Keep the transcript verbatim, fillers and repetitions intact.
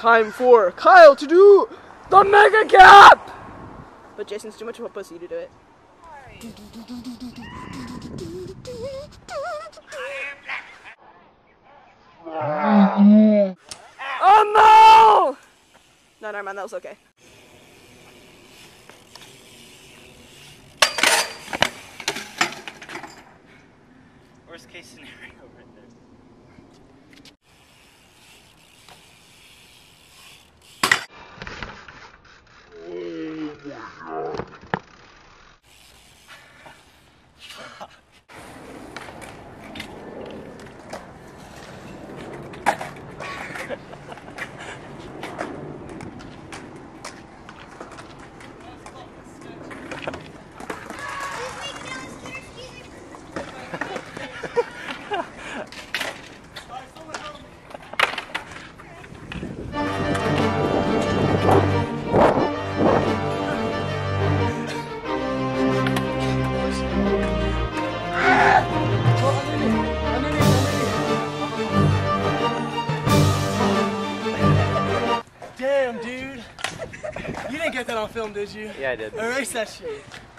time for Kyle to do the mega cap! But Jason's too much of a pussy to do it. Oh no! No, never mind, that was okay. Worst case scenario right there. Damn, dude. You didn't get that on film, did you? Yeah, I did. Erase that shit.